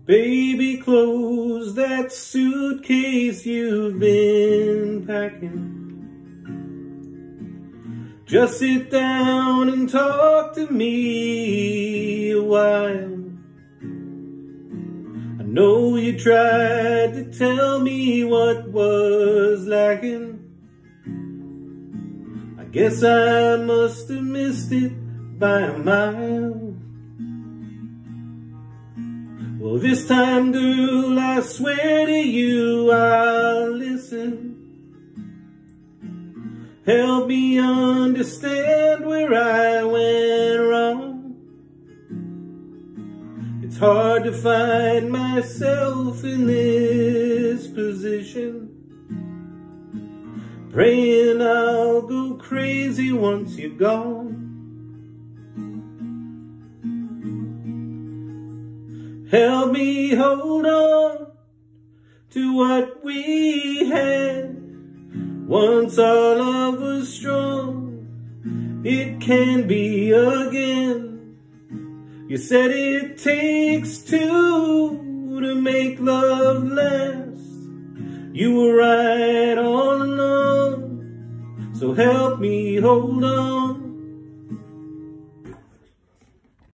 Baby, close that suitcase you've been packing. Just sit down and talk to me a while. I know you tried to tell me what was lacking. I guess I must have missed it by a mile. Well, this time, girl, I swear to you I'll listen. Help me understand where I went wrong. It's hard to find myself in this position, praying I'll go crazy once you're gone. Help me hold on to what we had. Once our love was strong, it can be again. You said it takes two to make love last. You were right all along, so help me hold on